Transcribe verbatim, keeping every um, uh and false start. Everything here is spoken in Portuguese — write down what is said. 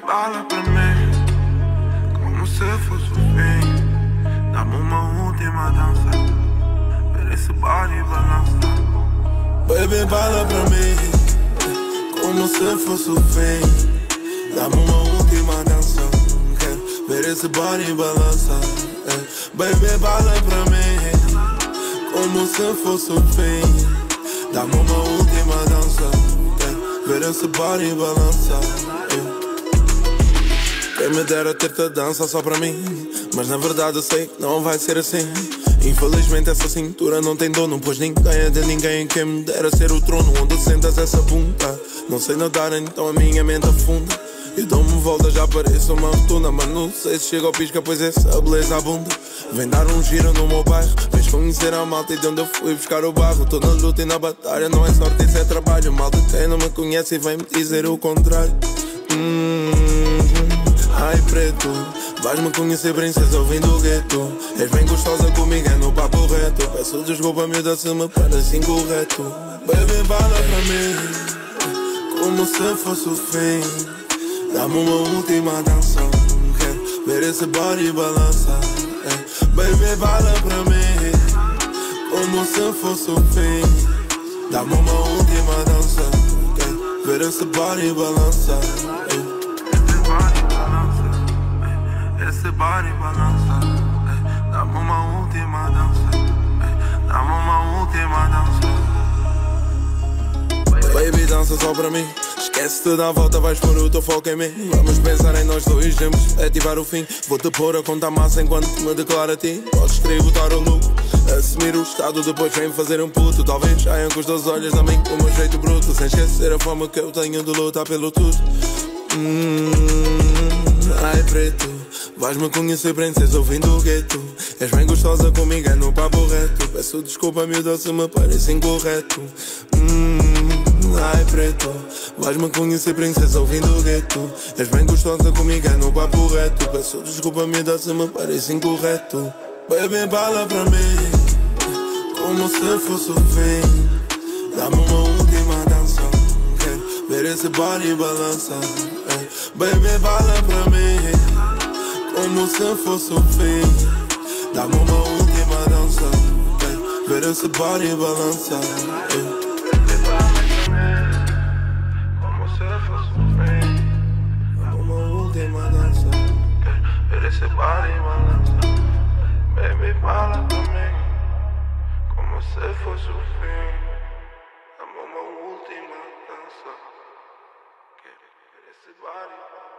fala pra mim, como se fosse o fim. Dá-me uma última dança, ver esse body balança. Baby, fala pra mim, como se fosse o fim. Dá-me uma última dança, quero ver esse body balança. Baby, fala pra mim, como se fosse o fim. Dá-me uma última dança, quero ver esse body balança. Quem me dera ter-te a dança só para mim, mas na verdade eu sei que não vai ser assim. Infelizmente essa cintura não tem dono, pois ninguém é de ninguém. Quem me dera ser o trono onde sentas essa bunda. Não sei nadar, então a minha mente afunda. E dou-me volta, já pareço uma rotunda, mas não sei se chega ao pisca, pois essa beleza abunda. Vem dar um giro no meu bairro, vens conhecer a malta e de onde eu fui buscar o barro. Tô na luta e na batalha, não é sorte, isso é trabalho. Malta quem não me conhece e vem-me dizer o contrário. hum, Ai preto, vais-me conhecer princesa ouvindo o gueto. És bem gostosa comigo, é no papo reto. Peço desculpa miúda se me parece incorreto. Baby, fala pra mim, como se fosse o fim. Dá-me uma última dança, quero ver esse body balança. Baby, fala pra mim, como se fosse o fim. Dá-me uma última dança, quero ver esse body balança. Esse body balança, dá-me uma última dança, dá-me uma última dança. Baby, dança só pra mim, esquece-te da volta, vais pôr o teu foco em mim. Vamos pensar em nós dois, vamos ativar o fim. Vou-te pôr a contar massa enquanto me declaro a ti. Podes tributar o lucro, assumir o estado, depois vem fazer um puto. Talvez saiam com os teus olhos a mim com o meu jeito bruto, sem esquecer a fama que eu tenho de lutar pelo tudo. hum, Ai preto, vais-me conhecer princesa ouvindo o gueto. És bem gostosa comigo, é no papo reto. Peço desculpa miúda se me parece incorreto. hum, Ai preto, vais-me conhecer princesa ouvindo o gueto. És bem gostosa comigo, é no papo reto. Peço desculpa miúda se me parece incorreto. Baby, fala pra mim, como se fosse o fim. Dá-me uma última dança, quero ver esse body balança. Baby, fala pra mim, como se fosse o fim. Dá-me uma última dança, quero ver esse body balança. Baby, fala pra mim, como se fosse o fim. Dá-me uma última dança, quero ver esse body balança. Baby, fala pra mim, como se fosse o fim. Dá-me uma última dança, quero ver esse body balança.